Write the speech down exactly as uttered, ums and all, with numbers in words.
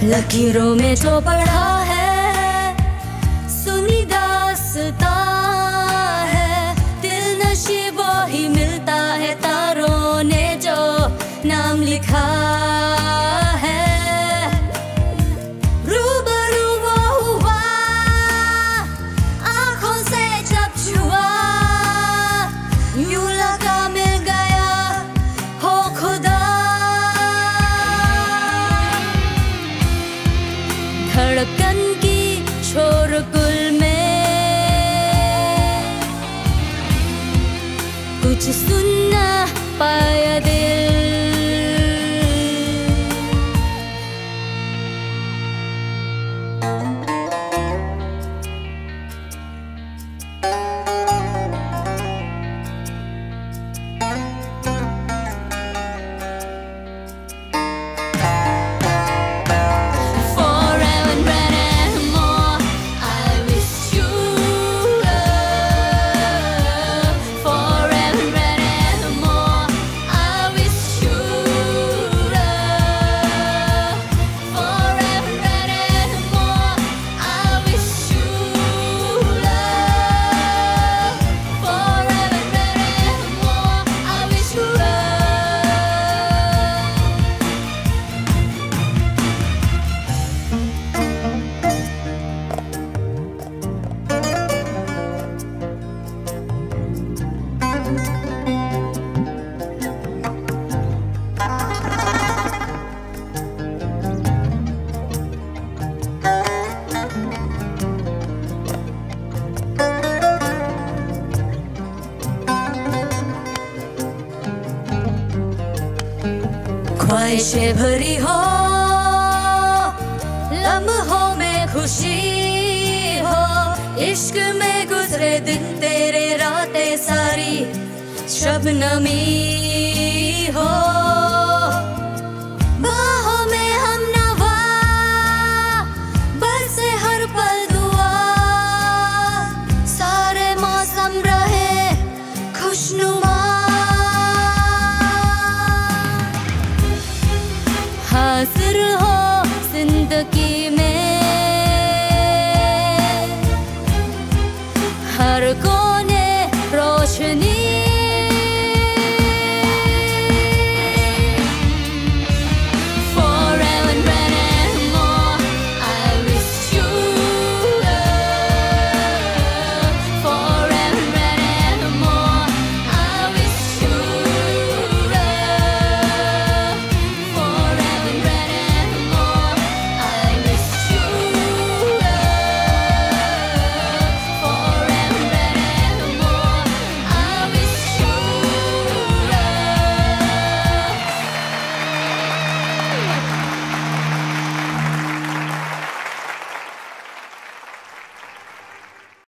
लकीरों में जो पढ़ा है सुनी दास्तां है, दिल नशीबो ही मिलता है तारों ने जो नाम लिखा है। रूबरू वो हुआ आँखों से जब छुआ, यूं लगा मिल गया हो खुदा। धड़कन की शोरगुल में कुछ सुनना पाया दिल। ख्वाहिशें भरी हो लम्हों में खुशी हो, इश्क में गुजरे दिन तेरे रातें सारी शबनमी हो।